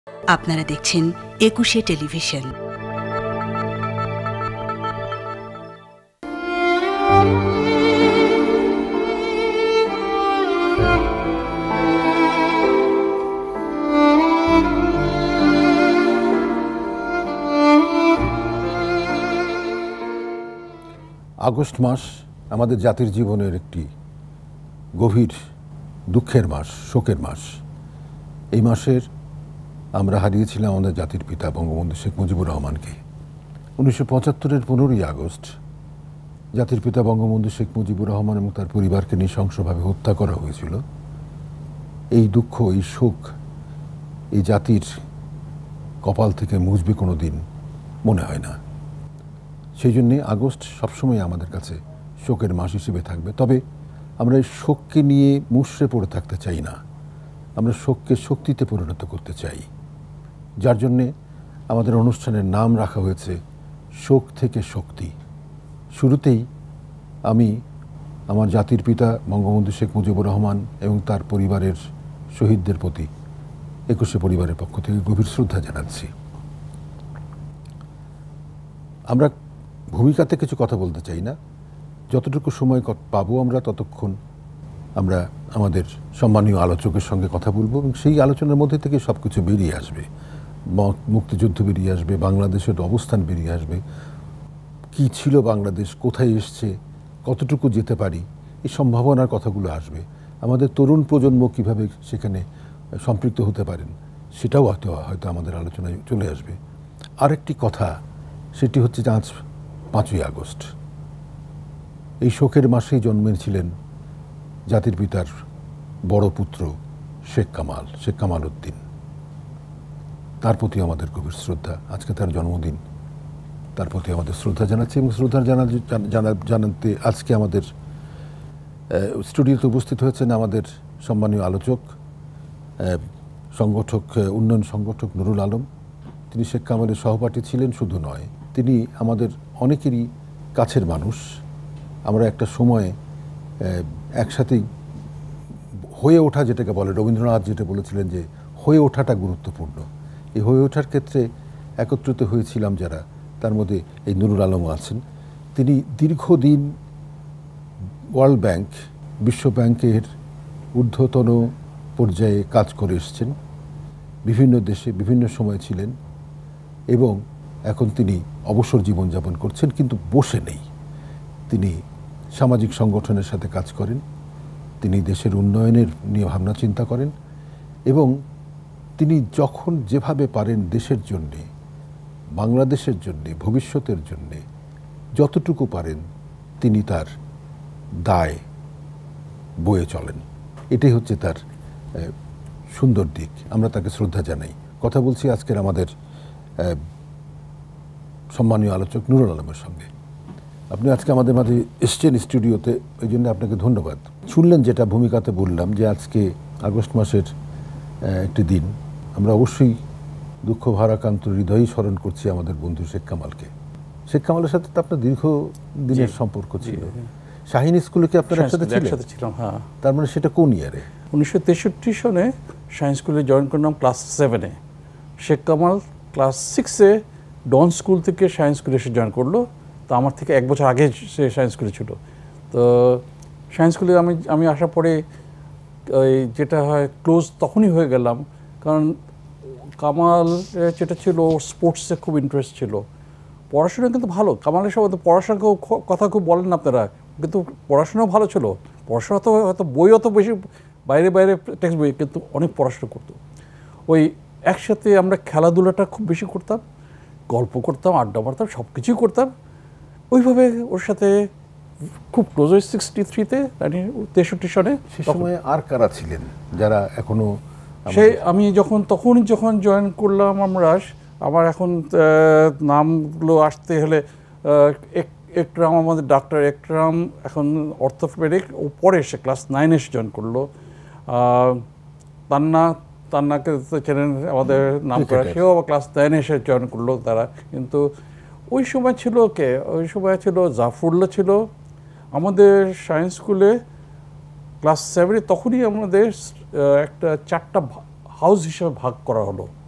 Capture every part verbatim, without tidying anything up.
আপনারা দেখছেন একুশে টেলিভিশন। আগস্ট মাস আমাদের জাতির জীবনের একটি গভীর দুঃখের মাস, শোকের মাস। এই মাসের আমরা হারিয়েছিলাম আমাদের জাতির পিতা বঙ্গবন্ধু শেখ মুজিবুর রহমানকে। উনিশশো পঁচাত্তরের পনেরোই আগস্ট জাতির পিতা বঙ্গবন্ধু শেখ মুজিবুর রহমান এবং তার পরিবারকে নৃশংসভাবে হত্যা করা হয়েছিল। এই দুঃখ, এই শোক এই জাতির কপাল থেকে মুছবে কোনো দিন মনে হয় না। সেই জন্যে আগস্ট সবসময় আমাদের কাছে শোকের মাস হিসেবে থাকবে। তবে আমরা এই শোককে নিয়ে মুষড়ে পড়ে থাকতে চাই না, আমরা শোককে শক্তিতে পরিণত করতে চাই। যার জন্যে আমাদের অনুষ্ঠানের নাম রাখা হয়েছে শোক থেকে শক্তি। শুরুতেই আমি আমার জাতির পিতা বঙ্গবন্ধু শেখ মুজিবুর রহমান এবং তার পরিবারের শহীদদের প্রতি একুশে পরিবারের পক্ষ থেকে গভীর শ্রদ্ধা জানাচ্ছি। আমরা ভূমিকাতে কিছু কথা বলতে চাই না, যতটুকু সময় পাবো আমরা ততক্ষণ আমরা আমাদের সম্মানীয় আলোচকের সঙ্গে কথা বলবো এবং সেই আলোচনার মধ্যে থেকে সব কিছু বেরিয়ে আসবে। মুক্তিযুদ্ধ বেরিয়ে আসবে, বাংলাদেশের অবস্থান বেরিয়ে আসবে, কি ছিল বাংলাদেশ, কোথায় এসছে, কতটুকু যেতে পারি, এই সম্ভাবনার কথাগুলো আসবে। আমাদের তরুণ প্রজন্ম কিভাবে সেখানে সম্পৃক্ত হতে পারেন সেটাও হয়তো হয়তো আমাদের আলোচনায় চলে আসবে। আরেকটি কথা, সেটি হচ্ছে যে আজ পাঁচই আগস্ট, এই শোকের মাসেই জন্মেছিলেন জাতির পিতার বড় পুত্র শেখ কামাল, শেখ কামাল উদ্দিন। তার প্রতি আমাদের গভীর শ্রদ্ধা। আজকে তার জন্মদিন, তার প্রতি আমাদের শ্রদ্ধা জানাচ্ছি এবং শ্রদ্ধা জানা জানাতে আজকে আমাদের স্টুডিওতে উপস্থিত হয়েছেন আমাদের সম্মানীয় আলোচক, সংগঠক, উন্নয়ন সংগঠক নুরুল আলম। তিনি শেখ কামালের সহপাঠী ছিলেন, শুধু নয়, তিনি আমাদের অনেকেরই কাছের মানুষ। আমরা একটা সময়ে একসাথেই হয়ে ওঠা, যেটাকে বলে, রবীন্দ্রনাথ যেটা বলেছিলেন যে হয়ে ওঠাটা গুরুত্বপূর্ণ। এই হয়ে ওঠার ক্ষেত্রে একত্রিত হয়েছিলাম যারা, তার মধ্যে এই নুরুল আলমও আছেন। তিনি দীর্ঘদিন ওয়ার্ল্ড ব্যাংক, বিশ্ব ব্যাংকের ঊর্ধ্বতন পর্যায়ে কাজ করে এসছেন, বিভিন্ন দেশে বিভিন্ন সময় ছিলেন এবং এখন তিনি অবসর জীবনযাপন করছেন, কিন্তু বসে নেই। তিনি সামাজিক সংগঠনের সাথে কাজ করেন, তিনি দেশের উন্নয়নের নিয়ে ভাবনা চিন্তা করেন এবং তিনি যখন যেভাবে পারেন দেশের জন্যে, বাংলাদেশের জন্যে, ভবিষ্যতের জন্যে যতটুকু পারেন তিনি তার দায় বয়ে চলেন। এটাই হচ্ছে তার সুন্দর দিক। আমরা তাকে শ্রদ্ধা জানাই। কথা বলছি আজকের আমাদের সম্মানীয় আলোচক নুরুল আলমের সঙ্গে। আপনি আজকে আমাদের মাঝে এসছেন স্টুডিওতে, এই জন্য আপনাকে ধন্যবাদ। শুনলেন যেটা ভূমিকাতে বললাম যে আজকে আগস্ট মাসের একটি দিন, আমরা অবশ্যই দুঃখ ভারাক্রান্ত হৃদয়ই স্মরণ করছি আমাদের বন্ধু শেখ কামালকে। শেখ কামালের সাথে তো আপনার দীর্ঘ দিনের সম্পর্ক ছিল। শাহীন স্কুলে কি আপনার একসাথে ছিলেন? হ্যাঁ। তার মানে সেটা কোন ইয়ারে? উনিশশো তেষট্টি সনে শাহীন স্কুলে জয়েন করলাম ক্লাস সেভেনে। শেখ কামাল ক্লাস সিক্সে ডন স্কুল থেকে শাহীন স্কুলে এসে জয়েন করলো। তো আমার থেকে এক বছর আগে সে শাহীন স্কুলে ছিল। তো শাহীন স্কুলে আমি আমি আসার পরে ওই যেটা হয় ক্লোজ তখনই হয়ে গেলাম, কারণ কামাল যেটা ছিল স্পোর্টসে খুব ইন্টারেস্ট ছিল, পড়াশোনা কিন্তু ভালো। কামালের সবাই তো পড়াশোনাকেও কথা খুব বলেন না আপনারা, কিন্তু পড়াশোনাও ভালো ছিল। পড়াশোনা তো হয়তো বই অত বেশি বাইরে বাইরে টেক্সট বই, কিন্তু অনেক পড়াশোনা করতো। ওই একসাথে আমরা খেলাধুলাটা খুব বেশি করতাম, গল্প করতাম, আড্ডা মারতাম, সব কিছুই করতাম। ওইভাবে ওর সাথে খুব ক্লোজ হয়ে সিক্সটি থ্রিতে তেষট্টি সনে। সে সময় আর কারা ছিলেন যারা এখনো? সে আমি যখন তখন যখন জয়েন করলাম আমরা, আমার এখন নামগুলো আসতে হলে একরাম, আমাদের ডাক্তার একরাম এখন অর্থোপেডিক, ও পরে এসে ক্লাস নাইনে এসে জয়েন করলো। তান্না, তান্নাকে চেনেন, আমাদের নাম করা, সেও আবার ক্লাস নাইনে এসে জয়েন করলো তারা। কিন্তু ওই সময় ছিল কে, ওই সময় ছিল জাফরুল্লাহ ছিল আমাদের সায়েন্স স্কুলে ক্লাস সেভেনে। তখনই আমাদের একটা চারটা হাউস হিসেবে ভাগ করা হলো।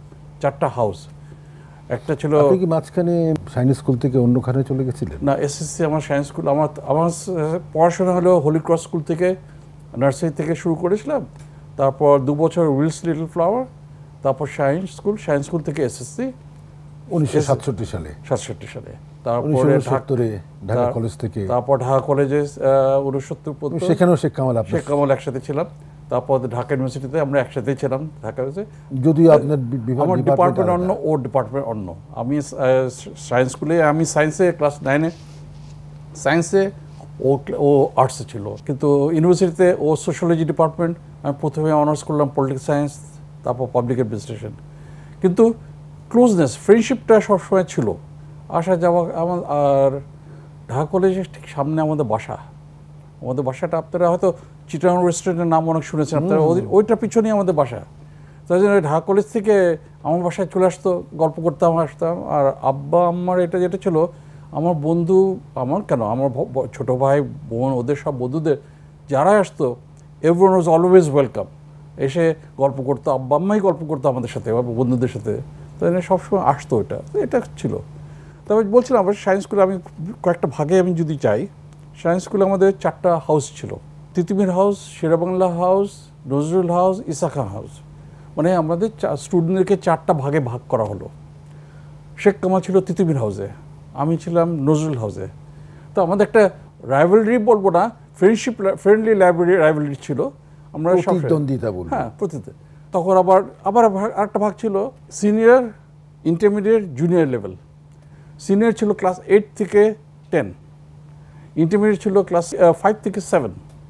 চারটা হাউস। একটা ছিল, আপনি কি মাঝখানে সায়েন্স স্কুল থেকে অন্যখানে চলে গেছিলেন? না, এসএসসি আমার সায়েন্স স্কুল, আমার আমার পড়াশোনা হলো হোলি ক্রস স্কুল থেকে, নার্সারি থেকে শুরু করেছিলাম, তারপর দু বছর উইলস লিটল ফ্লাওয়ার, তারপর সায়েন্স স্কুল, সায়েন্স স্কুল থেকে এসএসসি উনিশশো সাতষট্টি সালে সাতষট্টি সালে, তারপরে ঢাকা কলেজ থেকে, তারপর ঢাকা কলেজে উনসত্তর পর্যন্ত, সেখানেও শেখ কামাল শেখ কামাল একসাথে ছিলাম, তারপর ঢাকা ইউনিভার্সিটিতে আমরা একসাথেই ছিলাম। ঢাকা যদিও আপনার আমার ডিপার্টমেন্ট অন্য, ওর ডিপার্টমেন্ট অন্য। আমি সায়েন্স স্কুলে, আমি সায়েন্সে ক্লাস নাইনে সায়েন্সে, ও ও আর্টসে ছিল, কিন্তু ইউনিভার্সিটিতে ও সোশ্যোলজি ডিপার্টমেন্ট। আমি প্রথমে অনার্স করলাম পলিটিক্যাল সায়েন্স, তারপর পাবলিক অ্যাডমিনিস্ট্রেশন। কিন্তু ক্লোজনেস, ফ্রেন্ডশিপটা সবসময় ছিল, আসা যাওয়া। আমার আর ঢাকা কলেজের ঠিক সামনে আমাদের বাসা। আমাদের বাসাটা আপনারা হয়তো চিটাগাং রেস্টুরেন্টের নাম অনেক শুনেছেন আপনারা, ওইটার পিছনেই আমাদের বাসা। তাই জন্য ঢাকা কলেজ থেকে আমার বাসায় চলে আসতো, গল্প করতাম, আসতাম। আর আব্বা আম্মার এটা যেটা ছিল, আমার বন্ধু, আমার কেন, আমার ছোট ভাই বোন, ওদের সব বন্ধুদের যারা আসতো, এভরিওয়ান ওয়াজ অলওয়েজ ওয়েলকাম। এসে গল্প করতো, আব্বা আম্মাই গল্প করতো আমাদের সাথে, বন্ধুদের সাথে। তাই জন্য সবসময় আসতো, এটা এটা ছিল। তবে বলছিলাম আবার সায়েন্স স্কুলে আমি কয়েকটা ভাগে আমি যদি চাই, সায়েন্স স্কুলে আমাদের চারটা হাউস ছিল, Titumir house, Sher-e-Bangla house, Nazrul house, Isa Khan house. মানে আমাদের স্টুডেন্টদেরকে চারটা ভাগে ভাগ করা হলো। শেখ কামাল ছিল তিতুমির হাউসে, আমি ছিলাম নজরুল হাউসে। তো আমাদের একটা রাইভালরি বলবো না, ফ্রেন্ডশিপ, ফ্রেন্ডলি লাইব্রেরি রাইভালরি ছিল। আমরা প্রতিদ্বন্দ্বিতা বলবো, হ্যাঁ প্রতিদ্বন্দ্বিতা। তখন আবার আবার আরেকটা ভাগ ছিল senior, intermediate, junior level. Senior ছিল ক্লাস এইট থেকে টেন, ইন্টারমিডিয়েট ছিল ক্লাস ফাইভ থেকে সেভেন।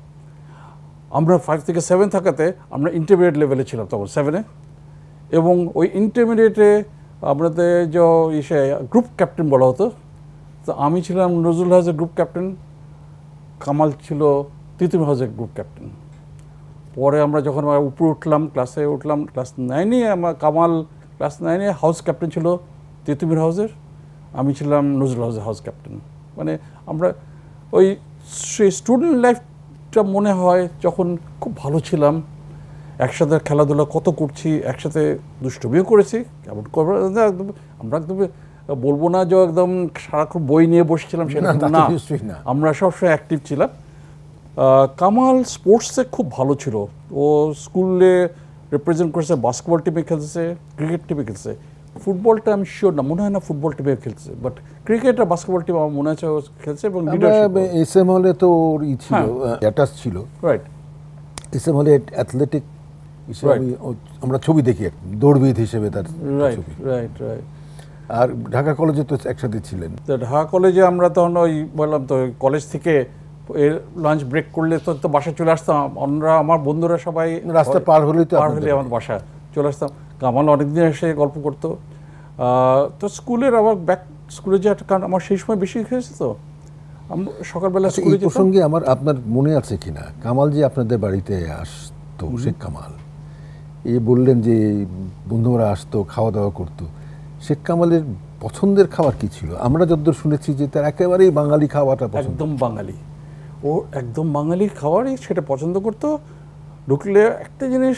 আমরা ফাইভ থেকে সেভেন থাকাতে আমরা ইন্টারমিডিয়েট লেভেলে ছিলাম তখন, সেভেনে। এবং ওই ইন্টারমিডিয়েটে আমাদের যে ইসে গ্রুপ ক্যাপ্টেন বলা হতো, তো আমি ছিলাম নজরুল হাউসের গ্রুপ ক্যাপ্টেন, কামাল ছিল তিতুমির হাউসের গ্রুপ ক্যাপ্টেন। পরে আমরা যখন আমরা উপরে উঠলাম, ক্লাসে উঠলাম, ক্লাস নাইনে আমার কামাল ক্লাস নাইনে হাউস ক্যাপ্টেন ছিল তিতুমির হাউসের, আমি ছিলাম নজরুল হাউসের হাউস ক্যাপ্টেন। মানে আমরা ওই সেই স্টুডেন্ট লাইফটা মনে হয় যখন খুব ভালো ছিলাম, একসাথে খেলাধুলা কত করছি, একসাথে দুষ্টুমিও করেছি। কেমন একদম আমরা একদম বলবো না যে একদম সারাক্ষণ বই নিয়ে বসেছিলাম, সেটা না, আমরা সবসময় অ্যাক্টিভ ছিলাম। কামাল স্পোর্টসে খুব ভালো ছিল, ও স্কুলে রিপ্রেজেন্ট করেছে, বাস্কেটবল টিমে খেলছে, ক্রিকেট টিমে খেলছে। ফুটবলটা আমি শিওর না, মনে হয় না ফুটবল টিমে খেলছে, বাট ক্রিকেট আর বাস্কেটবল টিম আমার মনে আছে খেলছে। এবং এসএম হলে তো ওর ই ছিল, অ্যাটাচ ছিল, রাইট। এসএম হলে অ্যাথলেটিক হিসেবে আমরা ছবি দেখি, দৌড়বিদ হিসেবে তার রাইট রাইট রাইট আর ঢাকা কলেজে তো একসাথে ছিলেন। তো ঢাকা কলেজে আমরা তখন ওই বললাম তো, কলেজ থেকে লাঞ্চ ব্রেক করলে তো তো বাসায় চলে আসতাম আমরা, আমার বন্ধুরা সবাই রাস্তা পার হলেই তো পার হলে আমার বাসায় চলে আসতাম। কামাল অনেকদিন এসে গল্প করতো। তো স্কুলের আবার ব্যাক স্কুলে যে, কারণ আমার সেই সময় বেশি খেয়েছে, তো আমরা সকালবেলা স্কুলে যেতাম। প্রসঙ্গে আমার আপনার মনে আছে কিনা, কামাল যে আপনাদের বাড়িতে আসতো, শেখ কামাল, এই বললেন যে বন্ধুরা আসতো, খাওয়া দাওয়া করতো, শেখ কামালের পছন্দের খাবার কি ছিল? আমরা যতদূর শুনেছি যে তার একেবারেই বাঙালি খাওয়াটা পছন্দ, একদম বাঙালি, ও একদম বাঙালি খাবারই সেটা পছন্দ করতো। ঢুকলে একটা জিনিস,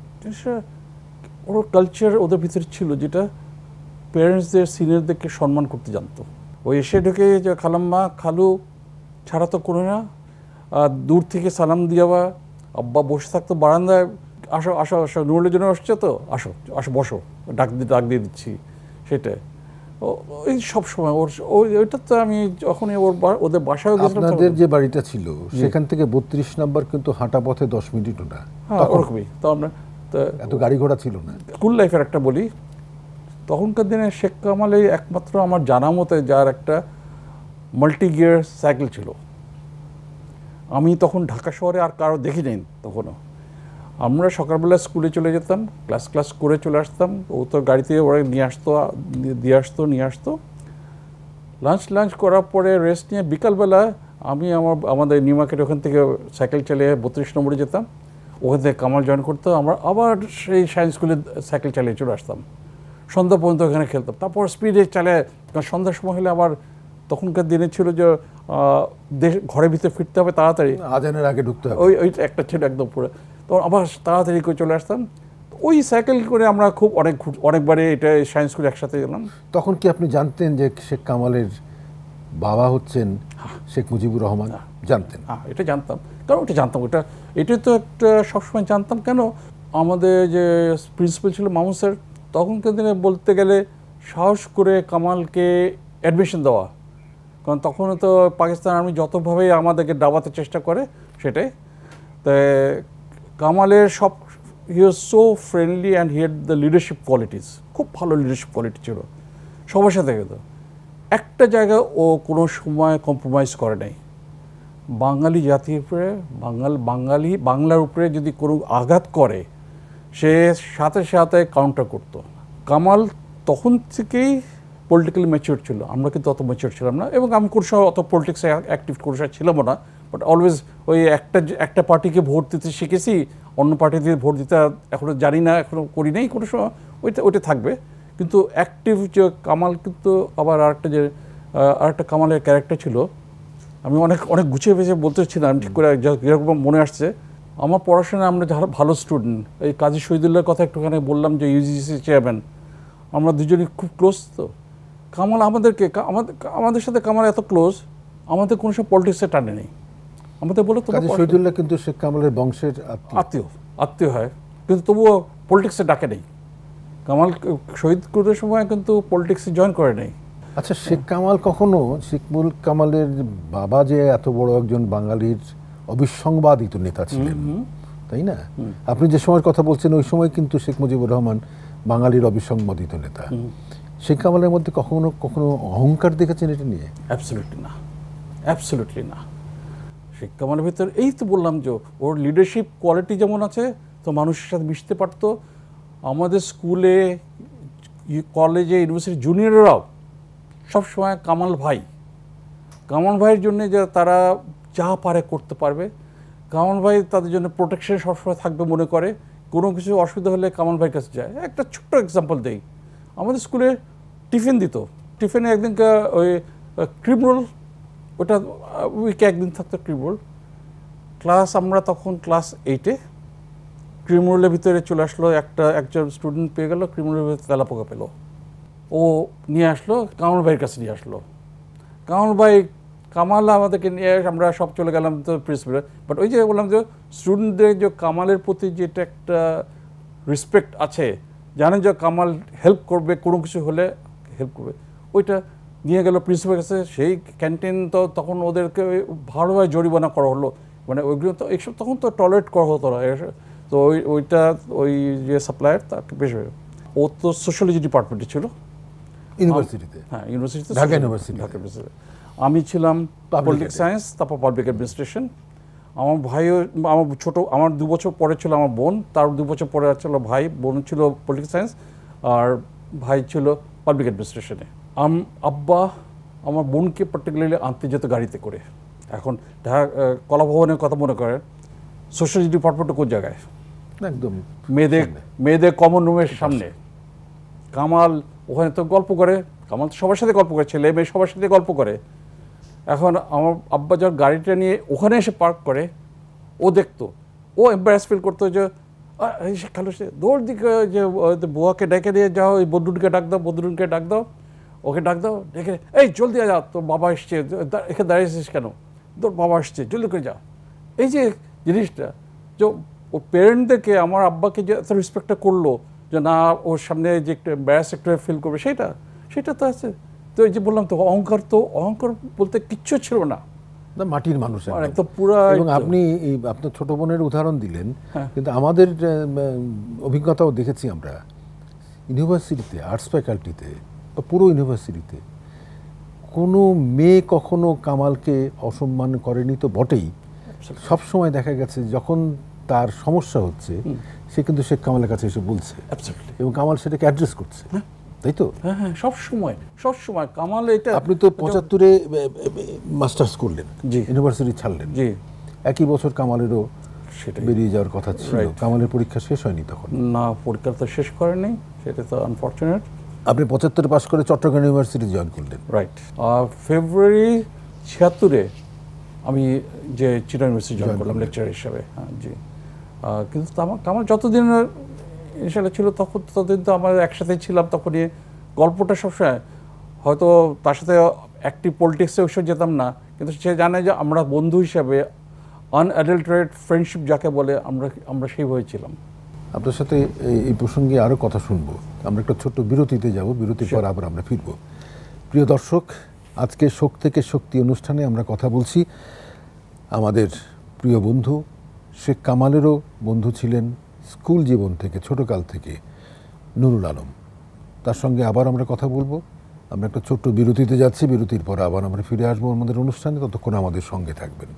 ওর কালচার ওদের ভিতরে ছিল, যেটা প্যারেন্টসদের, সিনিয়রদেরকে সম্মান করতে জানতো। ওই এসে ঢুকে যে খালাম্মা, খালু ছাড়া তো কোনো না, দূর থেকে সালাম দেওয়া, আব্বা বসে থাকতো বারান্দায়, আসো আসো আসো, নুরুলের জন্য আসছে তো, আসো আসো বসো, ডাক দিয়ে ডাক দিয়ে দিচ্ছি, সেটাই। ওই সব সময় ওর ওইটা তো আমি যখনই ওর ওদের বাসায় গেছিলাম। আপনাদের যে বাড়িটা ছিল সেখান থেকে বত্রিশ নাম্বার কিন্তু হাঁটা পথে দশ মিনিটও না, ওরকমই। তো আমরা এত গাড়ি ঘোড়া ছিল না। স্কুল লাইফের একটা বলি, তখনকার দিনে শেখ কামাল এই একমাত্র আমার জানা মতে যার একটা মাল্টি গিয়ার সাইকেল ছিল। আমি তখন ঢাকা শহরে আর কারো দেখি নেই তখনও। আমরা সকালবেলা স্কুলে চলে যেতাম, ক্লাস ক্লাস করে চলে আসতাম, ও তো গাড়িতে ওরা নিয়ে আসতো, দিয়ে আসতো নিয়ে আসতো। লাঞ্চ লাঞ্চ করার পরে রেস্ট নিয়ে বিকালবেলা আমি আমার আমাদের নিউ মার্কেট ওখান থেকে সাইকেল চালিয়ে বত্রিশ নম্বরে যেতাম, ওখান থেকে কামাল জয়েন করতো, আমরা আবার সেই সায়েন্স স্কুলে সাইকেল চালিয়ে চলে আসতাম, সন্ধ্যা পর্যন্ত ওখানে খেলতাম। তারপর স্পিডে চালিয়ে সন্ধ্যার সময় হলে আবার, তখনকার দিনে ছিল যে দেশ ঘরের ভিতরে ফিরতে হবে তাড়াতাড়ি, আজানের আগে ঢুকতে হবে, ওই ওই একটা ছিল একদম পুরো, তখন আবার তাড়াতাড়ি করে চলে আসতাম। ওই সাইকেল করে আমরা খুব অনেক অনেকবারে এটা সায়েন্স স্কুলে একসাথে গেলাম। তখন কি আপনি জানতেন যে শেখ কামালের বাবা হচ্ছেন শেখ মুজিবুর রহমান? জানতেন? হ্যাঁ, এটা জানতাম, কারণ ওটা জানতাম, ওটা এটাই তো একটা সবসময় জানতাম। কেন, আমাদের যে প্রিন্সিপাল ছিল মামুন স্যার, তখনকার দিনে বলতে গেলে সাহস করে কামালকে অ্যাডমিশন দেওয়া, কারণ তখন তো পাকিস্তান আর্মি যতভাবে আমাদেরকে দাবাতে চেষ্টা করে সেটাই। তাই কামালের সব, he was so friendly and he had the leadership qualities, খুব ভালো লিডারশিপ কোয়ালিটি ছিল সবার সাথে। কিন্তু একটা জায়গায় ও কোনো সময় কম্প্রোমাইজ করে নাই। বাঙালি জাতির উপরে, বাঙাল বাঙালি বাংলার উপরে যদি কোনো আঘাত করে, সে সাথে সাথে কাউন্টার করতো। কামাল তখন থেকেই পলিটিক্যালি ম্যাচিওর ছিল, আমরা কিন্তু অত ম্যাচিওর ছিলাম না, এবং আমি কোনো সময় অত পলিটিক্সে অ্যাক্টিভ কোনো সময় ছিলাম না। বাট অলওয়েজ ওই একটা একটা পার্টিকে ভোট দিতে শিখেছি, অন্য পার্টিতে ভোট দিতে এখনও জানি না, এখনও করি নাই কোনো সময়, ওইটা ওইটা থাকবে। কিন্তু অ্যাক্টিভ যে কামাল, কিন্তু আবার আরেকটা যে আরেকটা কামালের ক্যারেক্টার ছিল, আমি অনেক অনেক গুছিয়ে পেয়েছে বলতে ছিলাম ঠিক করে, যেরকম মনে আসছে। আমার পড়াশোনায় আমরা যারা ভালো স্টুডেন্ট, এই কাজী শহীদুল্লাহর কথা একটুখানি বললাম, যে ইউজিসি চেয়ারম্যান, আমরা দুজনই খুব ক্লোজ। তো কামাল আমাদেরকে, আমাদের আমাদের সাথে কামাল এত ক্লোজ, আমাদের কোনো সব পলিটিক্সে টানে নেই। আমাদের বলে তো কাজী শহীদুল্লাহ কিন্তু শেখ কামালের বংশের আত্মীয় আত্মীয় হয়, কিন্তু তবুও পলিটিক্সে ডাকে নেই। কামাল শহীদ করার সময় কিন্তু পলিটিক্সে জয়েন করে নেই। আচ্ছা, শেখ কামাল কখনো, শেখ কামালের বাবা যে এত বড় একজন বাঙালির অবিসংবাদিত নেতা ছিলেন, তাই না? আপনি যে সময়ের কথা বলছেন, ওই সময় কিন্তু শেখ মুজিবুর রহমান বাঙালির অবিসংবাদিত নেতা। শেখ কামালের মধ্যে কখনো কখনো অহংকার দেখেছেন এটা নিয়ে? অ্যাবসলিউটলি না, অ্যাবসলিউটলি না। শেখ কামালের ভিতরে এই তো বললাম যে ওর লিডারশিপ কোয়ালিটি যেমন আছে, তো মানুষের সাথে মিশতে পারতো। আমাদের স্কুলে, কলেজে, ইউনিভার্সিটি জুনিয়ররাও সবসময় কামাল ভাই, কামাল ভাইয়ের জন্যে যে তারা যা পারে করতে পারবে, কামাল ভাই তাদের জন্য প্রোটেকশন সবসময় থাকবে মনে করে। কোনো কিছু অসুবিধা হলে কামাল ভাইয়ের কাছে যায়। একটা ছোট্ট এক্সাম্পল দেই, আমাদের স্কুলে টিফিন দিত, টিফিনে একদিনকে ওই ক্রিম রোল, ওটা উইকে একদিন থাকতো ক্রিম রোল। ক্লাস, আমরা তখন ক্লাস এইটে, ক্রিম রোলের ভিতরে চলে আসলো একটা, একজন স্টুডেন্ট পেয়ে গেল ক্রিম রোলের ভিতরে তেলাপোকা পেলো, ও নিয়ে আসলো, কামাল ভাইয়ের কাছে নিয়ে আসলো। কামাল ভাই, কামাল আমাদেরকে নিয়ে, আমরা সব চলে গেলাম তো প্রিন্সিপাল। বাট ওই যে বললাম যে স্টুডেন্টদের যে কামালের প্রতি যেটা একটা রেসপেক্ট আছে, জানেন যে কামাল হেল্প করবে, কোনো কিছু হলে হেল্প করবে, ওইটা নিয়ে গেল প্রিন্সিপালের কাছে। সেই ক্যান্টিন তো তখন ওদেরকে ভালোভাবে জরিমানা করা হলো, মানে ওইগুলো তো এইসব তখন তো টলারেট করা হতো না। তো ওই ওইটা ওই যে সাপ্লায়ার, তাকে বেশ, ও তো সোশ্যালজি ডিপার্টমেন্টে ছিল ইউনিভার্সিটিতে। হ্যাঁ, ইউনিভার্সিটিতে, ঢাকা ইউনিভার্সিটি। ঢাকা ইউনিভার্সিটি। আমি ছিলাম পলিটিক্যাল সায়েন্স, তারপর পাবলিক অ্যাডমিনিস্ট্রেশন। আমার ভাইও, আমার ছোটো, আমার দু বছর পরে ছিল আমার বোন, তার দু বছর পরে ছিল ভাই। বোন ছিল পলিটিক্যাল সায়েন্স আর ভাই ছিল পাবলিক অ্যাডমিনিস্ট্রেশনে। আম আব্বা আমার বোনকে পার্টিকুলারলি আনতে যেত গাড়িতে করে। এখন ঢাকা কলাভবনের কথা মনে করেন, সোশ্যালজি ডিপার্টমেন্টটা কোন জায়গায়? একদম মেয়েদের মেয়েদের কমন রুমের সামনে। কামাল ওখানে তো গল্প করে, কামাল তো সবার সাথে গল্প করে, ছেলে মেয়ে সবার সাথে গল্প করে। এখন আমার আব্বা যখন গাড়িটা নিয়ে ওখানে এসে পার্ক করে, ও দেখতো, ও এম্বারেস ফিল করতো যে খালো সে দৌড় দিকে, যে বুয়াকে ডেকে দিয়ে যাও, ওই বন্ধুকে ডাক দাও, বন্ধুকে ডাক দাও, ওকে ডাক দাও, ডেকে, এই জলদি যাও, তোর বাবা এসছে, এখানে দাঁড়িয়েছিস কেন, তোর বাবা এসছে, জলদি করে যাও। এই যে জিনিসটা, যে ও প্যারেন্টদেরকে, আমার আব্বাকে যে এত রেসপেক্টটা করলো, যে না ওর সামনে যে একটু এম্বারেস একটু ফিল করবে, সেটা সেটা তো আছে। তো এই যে বললাম তো, অহংকার তো, অহংকার বলতে কিচ্ছু ছিল না, মাটির মানুষ একদম পুরো। এবং আপনি এই আপনার ছোট বোনের উদাহরণ দিলেন, কিন্তু আমাদের অভিজ্ঞতাও দেখেছি আমরা ইউনিভার্সিটিতে, আর্টস ফ্যাকাল্টিতে বা পুরো ইউনিভার্সিটিতে কোনো মেয়ে কখনো কামালকে অসম্মান করেনি তো বটেই। সবসময় দেখা গেছে যখন তার সমস্যা হচ্ছে, সে কিন্তু শেখ কামালের কাছে এসে বলছে, এবং কামাল সেটাকে অ্যাড্রেস করছে, তাই তো? হ্যাঁ হ্যাঁ, সব সময় সব সময় কামাল। এটা আপনি তো পঁচাত্তরে মাস্টার্স করলেন, ইউনিভার্সিটি ছাড়লেন, জি, একই বছর কামালেরও বেরিয়ে যাওয়ার কথা ছিল। কামালের পরীক্ষা শেষ হয়নি তখন? না, পরীক্ষা তো শেষ করেনি, সেটা তো আনফরচুনেট। আপনি পঁচাত্তরে পাস করে চট্টগ্রাম ইউনিভার্সিটি জয়েন করলেন, রাইট। ফেব্রুয়ারি ছিয়াত্তরে আমি যে চিটাগং ইউনিভার্সিটি জয়েন করলাম লেকচার হিসাবে। হ্যাঁ জি। কিন্তু কামাল যতদিন ইনশাল্লাহ ছিল। তখন ততদিন তো আমরা একসাথে ছিলাম, তখনই গল্পটা সবসময় হয়তো তার সাথে অ্যাক্টিভ পলিটিক্সে ওইসব যেতাম না, কিন্তু সে জানে যে আমরা বন্ধু হিসাবে আনঅ্যাডাল্টারেট ফ্রেন্ডশিপ যাকে বলে আমরা আমরা সেইভাবে ছিলাম। আপনার সাথে এই প্রসঙ্গে আরও কথা শুনবো। আমরা একটা ছোট্ট বিরতিতে যাব, বিরতির পর আবার আমরা ফিরব। প্রিয় দর্শক, আজকে শোক থেকে শক্তি অনুষ্ঠানে আমরা কথা বলছি আমাদের প্রিয় বন্ধু, শেখ কামালেরও বন্ধু ছিলেন স্কুল জীবন থেকে, ছোটকাল থেকে, নুরুল আলম। তার সঙ্গে আবার আমরা কথা বলবো। আমরা একটা ছোট্ট বিরতিতে যাচ্ছি, বিরতির পর আবার আমরা ফিরে আসবো আমাদের অনুষ্ঠানে। ততক্ষণ আমাদের সঙ্গে থাকবেন।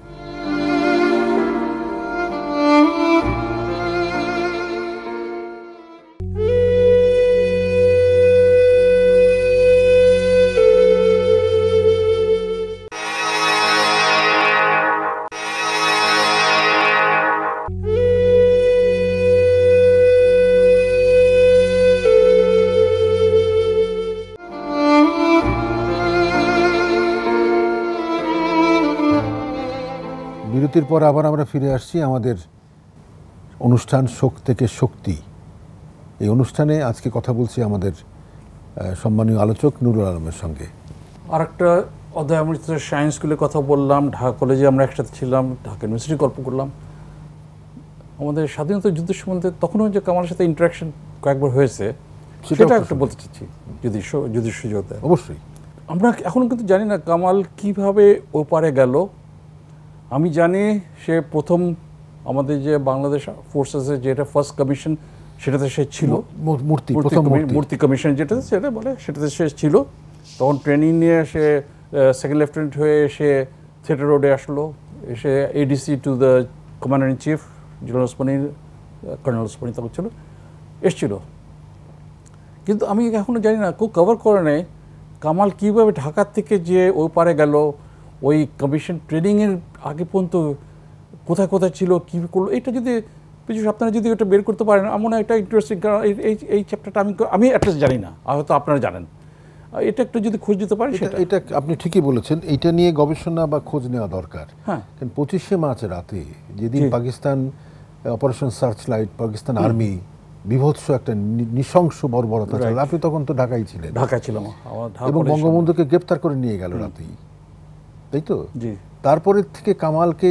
বিরতির পর আবার আমরা ফিরে আসছি আমাদের অনুষ্ঠান শোক থেকে শক্তি। এই অনুষ্ঠানে আজকে কথা বলছি আমাদের সম্মানীয় আলোচক নুরুল আলমের সঙ্গে। আর একটা অধ্যায় আমরা সায়েন্স স্কুলে কথা বললাম, ঢাকা কলেজে আমরা একসাথে ছিলাম, ঢাকা ইউনিভার্সিটি গল্প করলাম। আমাদের স্বাধীনতা যুদ্ধের সম্বন্ধে তখনও যে কামালের সাথে ইন্টারাকশন কয়েকবার হয়েছে সেটা একটা বলতে চাচ্ছি, যদি যদি সুযোগ দেয়। অবশ্যই। আমরা এখনও কিন্তু জানি না কামাল কিভাবে ওপারে গেল। আমি জানি সে প্রথম আমাদের যে বাংলাদেশ ফোর্সেসের যেটা ফার্স্ট কমিশন সেটাতে সে ছিল, মূর্তি মূর্তি কমিশন যেটাতে সেটা বলে, সেটাতে সে ছিল। তখন ট্রেনিং নিয়ে সে সেকেন্ড লেফটেন্যান্ট হয়ে সে থিয়েটার রোডে আসলো, এসে ADC to the commander in chief general Osmani, colonel Osmani তখন ছিল, এসছিল। কিন্তু আমি এখনও জানি না, কেউ কভার করে নেয় কামাল কীভাবে ঢাকার থেকে যে ওই পারে গেল, ওই কমিশন ট্রেনিংয়ের আগে পর্যন্ত কোথায় কোথায় ছিল, কী করলো। এটা যদি পিজুষ আপনারা যদি এটা বের করতে পারেন, আমার মনে হয় এটা ইন্টারেস্টিং। কারণ এই এই চ্যাপ্টারটা আমি আমি অ্যাটলিস্ট জানি না, হয়তো আপনারা জানেন। এটা একটু যদি খোঁজ দিতে পারি সেটা। এটা আপনি ঠিকই বলেছেন, এইটা নিয়ে গবেষণা বা খোঁজ নেওয়া দরকার। হ্যাঁ, কারণ পঁচিশে মার্চ রাতে যেদিন Pakistan operation searchlight, Pakistan army বিভৎস একটা নৃশংস বর্বরতা চালাল, আপনি তখন তো ঢাকায় ছিলেন। ঢাকায় ছিলাম, এবং বঙ্গবন্ধুকে গ্রেপ্তার করে নিয়ে গেল রাতেই, তাই তো? জি। তারপরের থেকে কামালকে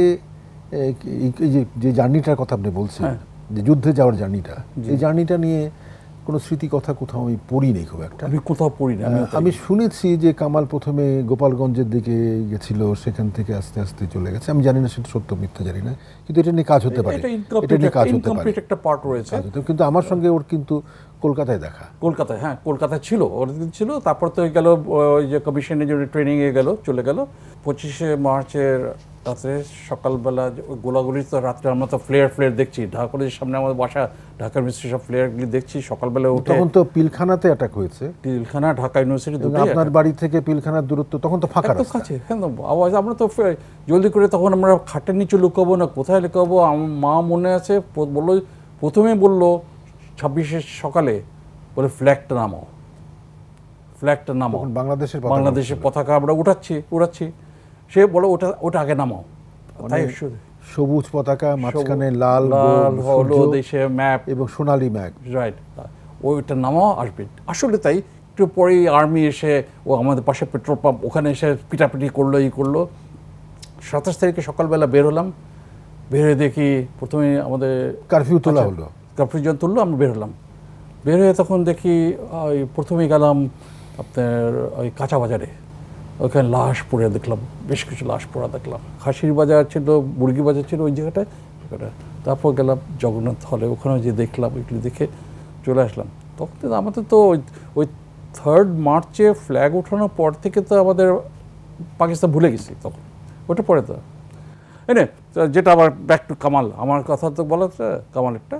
এই যে যে জার্নিটার কথা আপনি বলছেন, যে যুদ্ধে যাওয়ার জার্নিটা, এই জার্নিটা নিয়ে কোনো স্মৃতি কথা কোথাও আমি পড়ি নেই খুব একটা। আমি কোথাও পড়ি না। আমি শুনেছি যে কামাল প্রথমে গোপালগঞ্জের দিকে গেছিল, সেখান থেকে আস্তে আস্তে চলে গেছে। আমি জানি না সেটা সত্য মিথ্যা জানি না, কিন্তু এটা নিয়ে কাজ হতে পারে, এটা নিয়ে কাজ হতে পারে, একটা পার্ট রয়েছে। কিন্তু আমার সঙ্গে ওর কিন্তু কলকাতায় দেখা। কলকাতায়, হ্যাঁ কলকাতায় ছিল, ওর ছিল। তারপর তো গেল ওই যে কমিশনের জন্য ট্রেনিংয়ে গেল, চলে গেল। পঁচিশে মার্চের রাত্রে সকালবেলা গোলাগুলি তো রাত্রে আমরা তো ফ্লেয়ার ফ্লেয়ার দেখছি, ঢাকা কলেজের সামনে আমাদের বাসা, ঢাকা ইউনিভার্সিটি সব ফ্লেয়ারগুলি দেখছি। সকালবেলা উঠে তখন তো পিলখানাতে অ্যাটাক হয়েছে, পিলখানা ঢাকা ইউনিভার্সিটি দুটো। আপনার বাড়ি থেকে পিলখানার দূরত্ব তখন তো ফাঁকা রাস্তা, কাছে। হ্যাঁ, আওয়াজ আমরা তো জলদি করে তখন আমরা খাটের নিচে লুকাবো না, কোথায় লুকাবো। আমার মা মনে আছে বললো, প্রথমে বললো ছাব্বিশে সকালে বলে ফ্ল্যাগটা নামাও, ফ্ল্যাগটা নামাও, বাংলাদেশের বাংলাদেশের পতাকা আমরা উঠাচ্ছি উড়াচ্ছি। সে বলো ওটা ওটা আগে নামাও। তাই সবুজ পতাকা, মাঝখানে লাল হলুদ দেশে ম্যাপ এবং সোনালী ম্যাপ, রাইট, ওইটা নামাও আসবে। আসলে তাই একটু পরেই আর্মি এসে ও আমাদের পাশে পেট্রোল পাম্প, ওখানে এসে পিটাপিটি করলো, ই করলো। সাতাশ তারিখে সকালবেলা বের হলাম, বের হয়ে দেখি প্রথমে আমাদের কারফিউ তোলা হলো, কারফিউ যখন তুললো আমরা বের হলাম। বের হয়ে তখন দেখি ওই প্রথমেই গেলাম আপনার ওই কাঁচা বাজারে, ওইখানে লাশ পড়ে দেখলাম, বেশ কিছু লাশ পড়া দেখলাম। খাসির বাজার ছিল, মুরগি বাজার ছিল ওই জায়গাটায়। তারপর গেলাম জগন্নাথ হলে, ওখানে যে দেখলাম, ওইগুলি দেখে চলে আসলাম। তখন আমাদের তো ওই থার্ড মার্চে ফ্ল্যাগ ওঠানোর পর থেকে তো আমাদের পাকিস্তান ভুলে গেছি তখন, ওটা পরে তো এনে যেটা আবার ব্যাক টু কামাল, আমার কথা তো বলা কামালেরটা।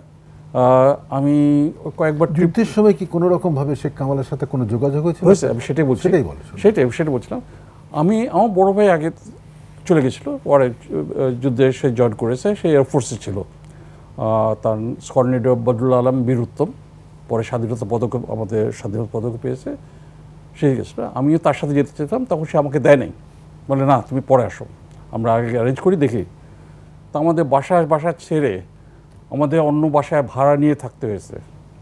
আমি কয়েকবার যুদ্ধের সময় কি কোনো রকম ভাবে শেখ কামালের সাথে কোনো যোগাযোগ হয়েছে? হয়েছে, আমি সেটাই বলছি, সেটাই বলে সেটাই সেটা বলছিলাম। আমি আমার বড় ভাই আগে চলে গেছিলো, পরে যুদ্ধে সে জয়েন করেছে, সে এয়ারফোর্সে ছিল। তার স্কর্নেডীয় বদরুল আলম বীর উত্তম, পরে স্বাধীনতা পদক, আমাদের স্বাধীনতা পদক পেয়েছে, সে গেছিলো। আমিও তার সাথে যেতে চেয়েছিলাম, তখন সে আমাকে দেয় নাই, বলে না তুমি পরে আসো, আমরা আগে অ্যারেঞ্জ করি দেখি। তা আমাদের বাসা বাসা ছেড়ে আমাদের অন্য বাসায় ভাড়া নিয়ে থাকতে হয়েছে,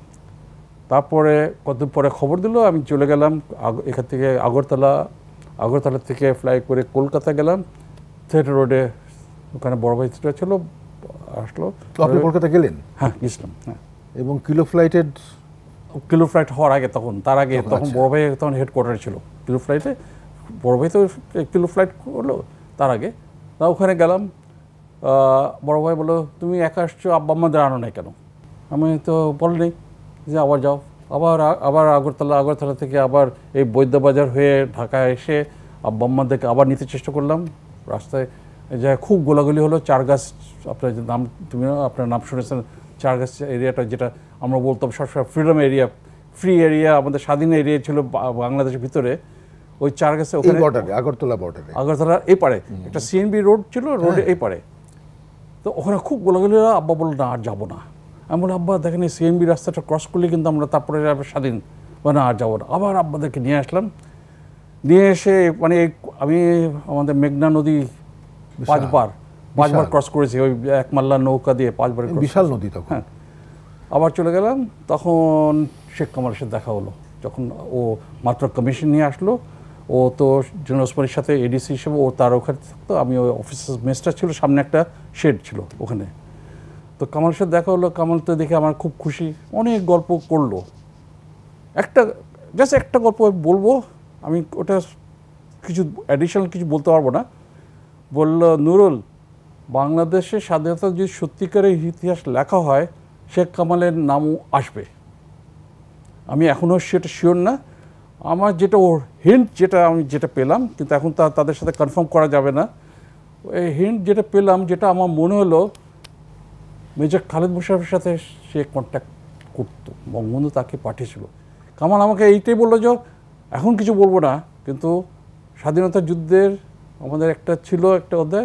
তারপরে কতদিন পরে খবর দিল, আমি চলে গেলাম এখান থেকে আগরতলা, আগরতলা থেকে ফ্লাই করে কলকাতা গেলাম, থিয়েটার রোডে ওখানে বড় ভাই থিয়েটার ছিল, আসলো। আপনি কলকাতা গেলেন? হ্যাঁ গেছিলাম, হ্যাঁ। এবং কিলো ফ্লাইটের কিলো ফ্লাইট হওয়ার আগে, তখন তার আগে তখন বড় ভাই তখন হেডকোয়ার্টার ছিল কিলো ফ্লাইটে, বড় ভাই তো কিলো ফ্লাইট করলো তার আগে। তা ওখানে গেলাম, বড় ভাই বললো তুমি একা আসছো, আব্বা আম্মাদের আনো নাই কেন? আমি তো বলিনি যে আবার যাও, আবার আবার আগরতলা, আগরতলা থেকে আবার এই বৈদ্যবাজার হয়ে ঢাকায় এসে আব্বা আম্মাদেরকে আবার নিতে চেষ্টা করলাম। রাস্তায় যা খুব গোলাগুলি হলো। চার গাছ, আপনার নাম তুমি আপনার নাম শুনেছেন, চার গাছ এরিয়াটা, যেটা আমরা বলতাম সবসময় ফ্রিডম এরিয়া, ফ্রি এরিয়া, আমাদের স্বাধীন এরিয়া ছিল বাংলাদেশের ভিতরে। ওই চার গাছে ওখানে আগরতলা বর্ডারে, আগরতলার এই পারে একটা সিএনবি রোড ছিল, রোডে এই পারে। তো ওখানে খুব গোলাগুলি হলো। আব্বা বললো না আর যাবো না। আমি বলি আব্বা দেখেন এই সিএনবি রাস্তাটা ক্রস করলে কিন্তু আমরা তারপরে স্বাধীন, মানে আর যাবো না। আবার আব্বাদেরকে নিয়ে আসলাম, নিয়ে এসে মানে আমি আমাদের মেঘনা নদী পাঁচবার পাঁচবার ক্রস করেছি, ওই এক মাল্লা নৌকা দিয়ে পাঁচবার, বিশাল নদী তখন। হ্যাঁ, আবার চলে গেলাম। তখন শেখ কামালের সাথে দেখা হলো, যখন ও মাত্র কমিশন নিয়ে আসলো। ও তো জেনারেল ওসমানীর সাথে এডিসি হিসেবে ও তার ওখানে থাকতো, আমি ওই অফিসের মেসটা ছিল, সামনে একটা শেড ছিল ওখানে। তো কামালের সাথে দেখা হলো, কামাল তো দেখে আমার খুব খুশি, অনেক গল্প করলো। একটা জাস্ট একটা গল্প বলবো আমি, ওটা কিছু অ্যাডিশনাল কিছু বলতে পারবো না। বলল নুরুল, বাংলাদেশের স্বাধীনতা যদি সত্যিকারের ইতিহাস লেখা হয় শেখ কামালের নামও আসবে। আমি এখনও সেটা শিওর না, আমার যেটা ওর হিন্ট, যেটা আমি যেটা পেলাম, কিন্তু এখন তা তাদের সাথে কনফার্ম করা যাবে না। এই হিন্ট যেটা পেলাম, যেটা আমার মনে হলো মেজর খালেদ মোশাররফের সাথে সে কন্ট্যাক্ট করতো, বঙ্গবন্ধু তাকে পাঠিয়েছিল। কামাল আমাকে এইটাই বললো যে এখন কিছু বলবো না, কিন্তু স্বাধীনতা যুদ্ধের আমাদের একটা ছিল একটা অধ্যায়,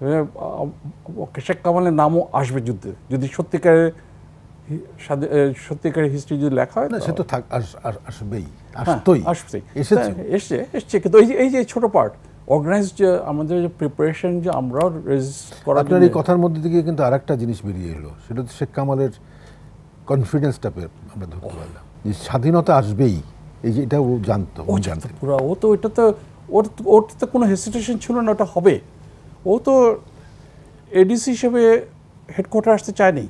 শেখ কামালের নামও আসবে যুদ্ধে, যদি সত্যিকারের সত্যিকারের হিস্ট্রি যদি লেখা হয়। না সে তো থাক আসবেই, আসবেই, এসছে এসছে কিন্তু এই যে এই যে ছোটো পার্ট অর্গানাইজ যে আমাদের যে প্রিপারেশন, যে আমরাও রেজিস্ট করার। আপনার এই কথার মধ্যে থেকে কিন্তু আর একটা জিনিস বেরিয়ে এলো, সেটা তো শেখ কামালের কনফিডেন্সটা আমরা ধরতে পারলাম যে স্বাধীনতা আসবেই, এই যে এটা ও জানতো, ও জানতো পুরো। ও তো এটা তো ওর ওর তো কোনো হেসিটেশন ছিল না, ওটা হবে। ও তো এডিসি হিসেবে হেডকোয়ার্টার আসতে চায়নি,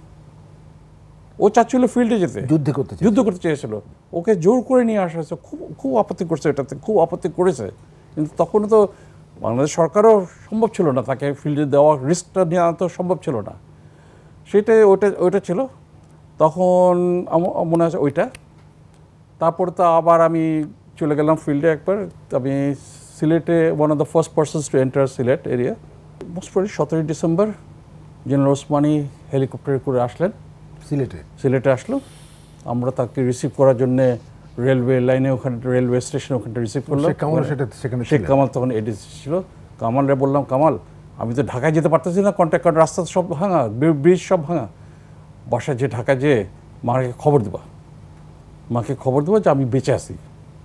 ও চাচ্ছিল ফিল্ডে যেতে, যুদ্ধ করতে যুদ্ধ করতে চেয়েছিল। ওকে জোর করে নিয়ে আসা হয়েছে, খুব খুব আপত্তি করছে এটাতে, খুব আপত্তি করেছে। কিন্তু তখন তো বাংলাদেশ সরকারও সম্ভব ছিল না তাকে ফিল্ডে দেওয়া, রিস্কটা নেওয়া তো সম্ভব ছিল না। সেটাই ওইটা ওইটা ছিল তখন মনে আছে ওইটা। তারপর তো আবার আমি চলে গেলাম ফিল্ডে একবার। আমি সিলেটে one of the first persons to enter Sylhet area. Most probably সতেরোই ডিসেম্বর জেনারেল ওসমানী হেলিকপ্টারে করে আসলেন সিলেটে সিলেটে আসলো। আমরা তাকে রিসিভ করার জন্যে রেলওয়ে লাইনে, ওখানে রেলওয়ে স্টেশনে ওখানটা রিসিভ করলাম। শেখ কামাল তখন এডিসি ছিল। কামালরে বললাম, কামাল আমি তো ঢাকায় যেতে পারতেছি না, কন্ট্যাক্ট কার্ড রাস্তা সব ভাঙা, ব্রিজ সব ভাঙা, বাসায় যে ঢাকায় যে মাকে খবর দেবা, মাকে খবর দেবো যে আমি বেঁচে আছি।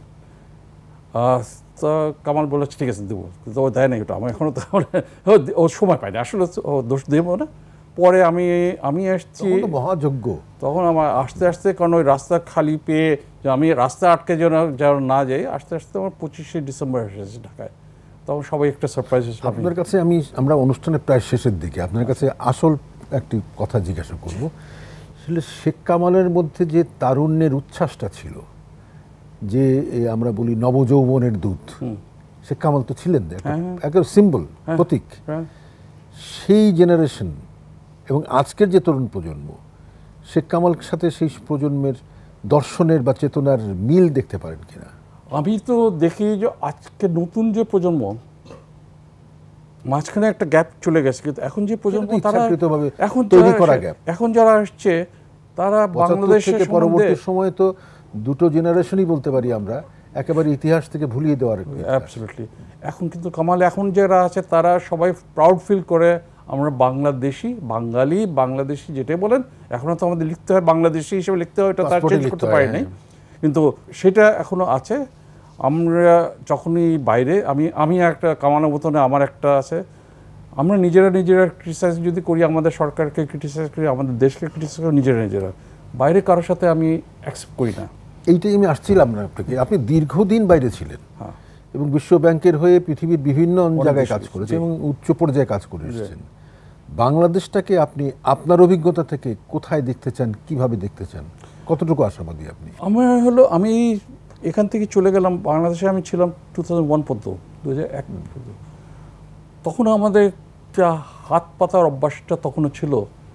তো কামাল বললো ঠিক আছে দেবো, কিন্তু ও দেয় না ওটা। আমি এখনও তো ও সময় পাইনি আসলে, ও দোষ দেবো না। পরে আমি আমি আসছি মহাযোগ্য, তখন আমার আসতে আসতে, কারণ ওই রাস্তা খালি পেয়ে আমি রাস্তা আটকে যেন যেন না যাই, আস্তে আস্তে আমার পঁচিশে ডিসেম্বর এসেছে ঢাকায়। তখন সবাই একটা সারপ্রাইজ হয়েছিল। আপনার কাছে আমি, আমরা অনুষ্ঠানের প্রায় শেষের দিকে আপনার কাছে আসল একটি কথা জিজ্ঞাসা করব। আসলে শেখ কামালের মধ্যে যে তারুণ্যের উচ্ছ্বাসটা ছিল, যে আমরা বলি নবযৌবনের দূত, শেখ কামাল তো ছিলেন একটা সিম্বল, প্রতীক। সেই জেনারেশন এবং আজকের যে তরুণ প্রজন্ম, শেখ কামালের সাথে সেই প্রজন্মের দর্শনের বা চেতনার মিল দেখতে পারেন কিনা? আমি তো দেখি যে আজকে নতুন যে প্রজন্ম, মাঝখানে একটা গ্যাপ চলে গেছে, কিন্তু এখন যে প্রজন্ম তারা এখন তৈরি করা গ্যাপ, এখন যারা আসছে তারা বাংলাদেশের পরবর্তী সময়ে তো দুটো জেনারেশনই বলতে পারি আমরা, একেবারে ইতিহাস থেকে ভুলিয়ে দেওয়ার। অ্যাবসলিউটলি। এখন কিন্তু কামাল এখন যারা আছে তারা সবাই প্রাউড ফিল করে আমরা বাংলাদেশি, বাঙালি, বাংলাদেশি যেটাই বলেন। এখনও তো আমাদের লিখতে হয় বাংলাদেশি হিসেবে লিখতে হয়, এটা তার চেঞ্জ করতে পারি নাই, কিন্তু সেটা এখনও আছে। আমরা যখনই বাইরে, আমি আমি একটা কামানোর মতনে আমার একটা আছে, আমরা নিজেরা নিজেরা ক্রিটিসাইজ যদি করি, আমাদের সরকারকে ক্রিটিসাইজ করি, আমাদের দেশকে ক্রিটিসাইজ করি নিজেরা নিজেরা, বাইরে কারোর সাথে আমি অ্যাকসেপ্ট করি না। এইটাই আমি আসছিলাম না আপনাকে, আপনি দীর্ঘদিন বাইরে ছিলেন হ্যাঁ এবং বিশ্ব ব্যাংকের হয়ে পৃথিবীর বিভিন্ন জায়গায় বেশি, কাজ করেছেন জি। এবং উচ্চ পর্যায়ে কাজ করে এসেছেন। বাংলাদেশটাকে আপনি আপনার অভিজ্ঞতা থেকে কোথায় দেখতে চান, কিভাবে দেখতে চান, কতটুকু আশাবাদী আপনি? আমার হলো আমি এখান থেকে চলে গেলাম বাংলাদেশে, আমি ছিলাম টু থাউজেন্ড ওয়ান পর্যন্ত, দু হাজার এক পর্যন্ত। তখন আমাদের যা হাত পাতার অভ্যাসটা তখনও ছিল,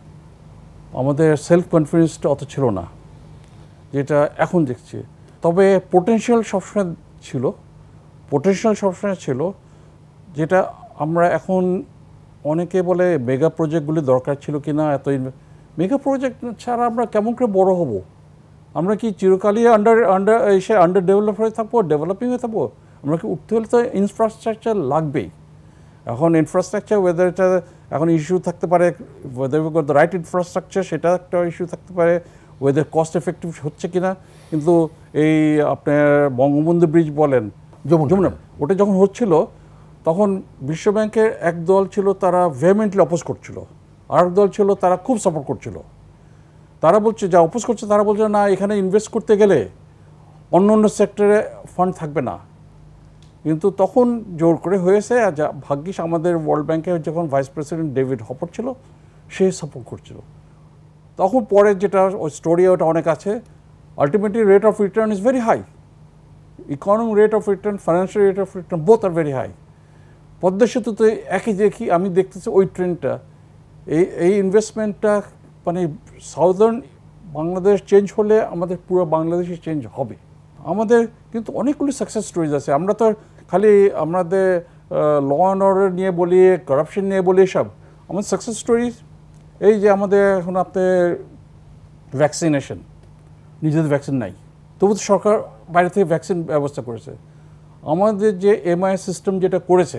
আমাদের সেলফ কনফিডেন্সটা অত ছিল না যেটা এখন দেখছি। তবে পোটেনশিয়াল সবসময় ছিল, পোটেনশিয়াল সবসময় ছিল, যেটা আমরা এখন অনেকে বলে মেগা প্রজেক্টগুলি দরকার ছিল কি না, এত মেগা প্রজেক্ট ছাড়া আমরা কেমন করে বড় হব? আমরা কি চিরকালই আন্ডার আন্ডার এসে আন্ডার ডেভেলপ হয়ে থাকবো, ডেভেলপিং হয়ে থাকবো? আমরা কি উঠতে হলে তো ইনফ্রাস্ট্রাকচার লাগবেই। এখন ইনফ্রাস্ট্রাকচার ওয়েদার এটা এখন ইস্যু থাকতে পারে, whether we got the right infrastructure সেটা একটা ইস্যু থাকতে পারে, ওয়েদার কস্ট এফেক্টিভ হচ্ছে কিনা। কিন্তু এই আপনার বঙ্গবন্ধু ব্রিজ বলেন, যমুনা, ওটা যখন হচ্ছিল তখন বিশ্ব ব্যাংকের এক দল ছিল তারা ভেহেমেন্টলি অপোজ করছিল, আর এক দল ছিল তারা খুব সাপোর্ট করছিল। তারা বলছে, যা অপোজ করছে তারা বলছে না, এখানে ইনভেস্ট করতে গেলে অন্য অন্য সেক্টরে ফান্ড থাকবে না। কিন্তু তখন জোর করে হয়েছে, আর যা ভাগ্যিস আমাদের ওয়ার্ল্ড ব্যাংকের যখন ভাইস প্রেসিডেন্ট ডেভিড হপার ছিল সে সাপোর্ট করছিল। তখন পরে যেটা ওই স্টোরি ওটা অনেক আছে, ultimately rate of return is very high, economic rate of return, financial rate of return both আর ভেরি হাই। পদ্মা সেতুতে একই দেখি, আমি দেখতেছি ওই ট্রেন্ডটা, এই এই ইনভেস্টমেন্টটা মানে সাউদার্ন বাংলাদেশ চেঞ্জ হলে আমাদের পুরো বাংলাদেশই চেঞ্জ হবে। আমাদের কিন্তু অনেকগুলি সাকসেস স্টোরিজ আছে। আমরা তো খালি আমাদের ল অ্যান্ড অর্ডার নিয়ে বলি, কারাপশন নিয়ে বলি, এসব আমাদের সাকসেস স্টোরিজ। এই যে আমাদের এখন আপনার ভ্যাকসিনেশন, নিজেদের ভ্যাকসিন নাই, তবু তো সরকার বাইরে থেকে ভ্যাকসিন ব্যবস্থা করেছে। আমাদের যে এমআই সিস্টেম যেটা করেছে,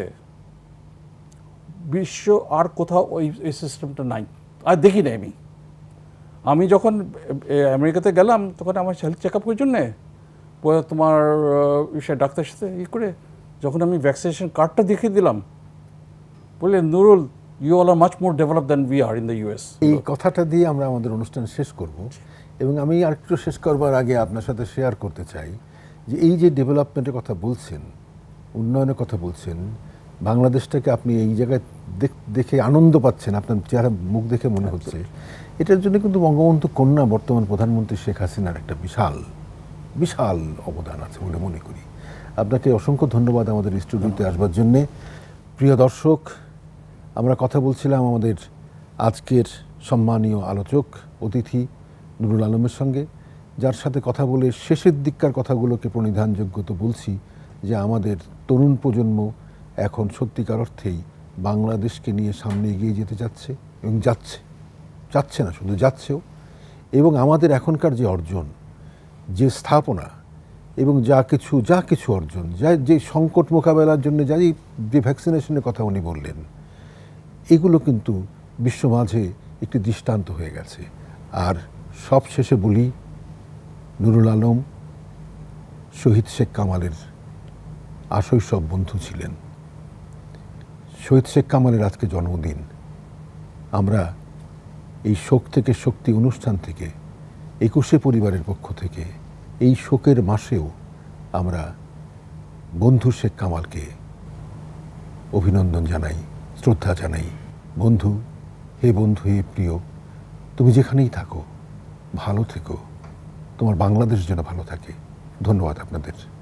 বিশ্ব আর কোথাও ওই এই সিস্টেমটা নাই, আর দেখি না। আমি আমি যখন আমেরিকাতে গেলাম তখন আমার হেলথ চেক আপের জন্যে তোমার সে ডাক্তারের সাথে ই করে যখন আমি ভ্যাকসিনেশন কার্ডটা দেখিয়ে দিলাম, বললেন Nurul, you all are much more develop than we are in the US. এই কথাটা দিয়ে আমরা আমাদের অনুষ্ঠান শেষ করব, এবং আমি আরেকটু শেষ করবার আগে আপনার সাথে শেয়ার করতে চাই যে এই যে ডেভেলপমেন্টের কথা বলছেন, উন্নয়নের কথা বলছেন, বাংলাদেশটাকে আপনি এই জায়গায় দেখে আনন্দ পাচ্ছেন, আপনার চেহারা মুখ দেখে মনে হচ্ছে, এটার জন্য কিন্তু বঙ্গবন্ধু কন্যা বর্তমান প্রধানমন্ত্রী শেখ হাসিনার একটা বিশাল বিশাল অবদান আছে বলে মনে করি। আপনাকে অসংখ্য ধন্যবাদ আমাদের স্টুডিওতে আসবার জন্যে। প্রিয় দর্শক, আমরা কথা বলছিলাম আমাদের আজকের সম্মানীয় আলোচক অতিথি নুরুল আলমের সঙ্গে, যার সাথে কথা বলে শেষের দিককার কথাগুলোকে প্রণিধানযোগ্য তো বলছি যে আমাদের তরুণ প্রজন্ম এখন সত্যিকার অর্থেই বাংলাদেশকে নিয়ে সামনে এগিয়ে যেতে যাচ্ছে এবং যাচ্ছে, যাচ্ছে না শুধু যাচ্ছেও। এবং আমাদের এখনকার যে অর্জন, যে স্থাপনা এবং যা কিছু যা কিছু অর্জন, যা যে সংকট মোকাবেলার জন্য যা যে ভ্যাকসিনেশনের কথা উনি বললেন, এগুলো কিন্তু বিশ্ব মাঝে একটি দৃষ্টান্ত হয়ে গেছে। আর সব শেষে বলি, নুরুল আলম শহীদ শেখ কামালের আশৈশব বন্ধু ছিলেন। শহীদ শেখ কামালের আজকে জন্মদিন। আমরা এই শোক থেকে শক্তি অনুষ্ঠান থেকে, একুশে পরিবারের পক্ষ থেকে এই শোকের মাসেও আমরা বন্ধু শেখ কামালকে অভিনন্দন জানাই, শ্রদ্ধা জানাই। বন্ধু, হে বন্ধু, হে প্রিয়, তুমি যেখানেই থাকো ভালো থেকো, তোমার বাংলাদেশ যেন ভালো থাকে। ধন্যবাদ আপনাদের।